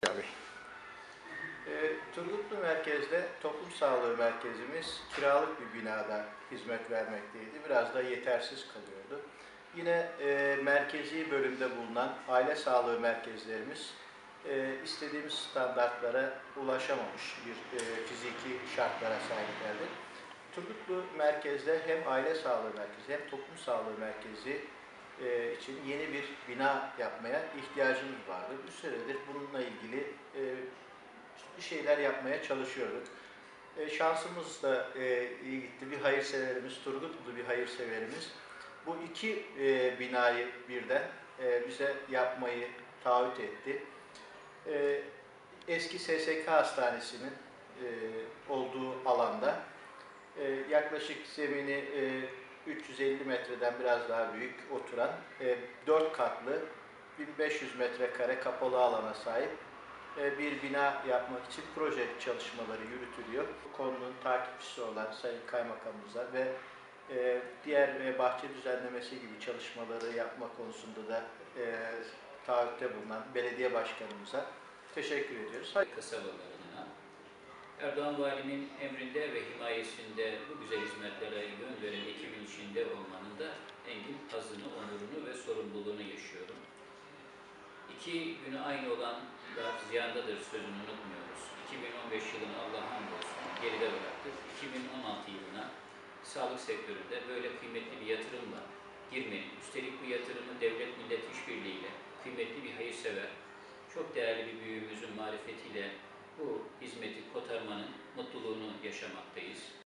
Tabii. Turgutlu Merkez'de toplum sağlığı merkezimiz kiralık bir binada hizmet vermekteydi. Biraz da yetersiz kalıyordu. Yine merkezi bölümde bulunan aile sağlığı merkezlerimiz istediğimiz standartlara ulaşamamış bir fiziki şartlara sahiplerdi. Turgutlu Merkez'de hem aile sağlığı merkezi hem toplum sağlığı merkezi için yeni bir bina yapmaya ihtiyacımız vardı. Bir süredir bununla ilgili bir şeyler yapmaya çalışıyorduk. Şansımız da iyi gitti. Bir hayırseverimiz, Turgutlu bir hayırseverimiz bu iki binayı birden bize yapmayı taahhüt etti. Eski SSK Hastanesi'nin olduğu alanda yaklaşık zemini 350 metreden biraz daha büyük oturan 4 katlı 1500 metrekare kapalı alana sahip bir bina yapmak için proje çalışmaları yürütülüyor. Bu konunun takipçisi olan Sayın Kaymakamımıza ve diğer bahçe düzenlemesi gibi çalışmaları yapma konusunda da taahhütte bulunan belediye başkanımıza teşekkür ediyoruz. Kasabalarına, Erdoğan Valinin emrinde ve himayesinde bu güzel hizmetlere yön veren ekibin içinde olmanın da engin hazını, onurunu ve sorumluluğunu yaşıyorum. 2 günü aynı olan da ziyandadır sözünü unutmuyoruz. 2015 yılını Allah'a hamdolsun geride bıraktık. 2016 yılına sağlık sektöründe böyle kıymetli bir yatırımla girmenin, üstelik bu yatırımı devlet millet işbirliğiyle kıymetli bir hayırsever, çok değerli bir büyüğümüzün marifetiyle bu hizmeti kotarmanın mutluluğunu yaşamaktayız.